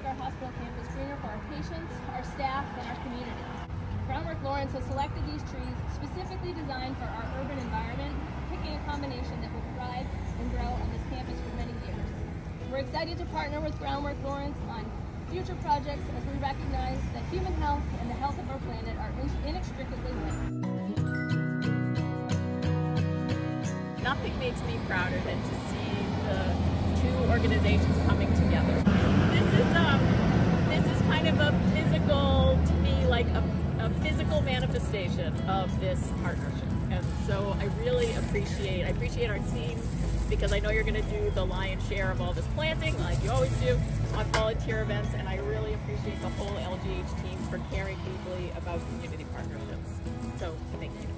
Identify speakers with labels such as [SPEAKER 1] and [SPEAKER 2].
[SPEAKER 1] our hospital campus greener for our patients, our staff, and our community. Groundwork Lawrence has selected these trees specifically designed for our urban environment, picking a combination that will thrive and grow on this campus for many years. We're excited to partner with Groundwork Lawrence on future projects as we recognize that human health and the health of our planet are inextricably linked.
[SPEAKER 2] Nothing makes me prouder than to see the two organizations coming together. This is kind of a physical, to me, like a physical manifestation of this partnership. And so I really appreciate our team, because I know you're going to do the lion's share of all this planting, like you always do, on volunteer events, and I really appreciate the whole LGH team for caring deeply about community partnerships. So, thank you.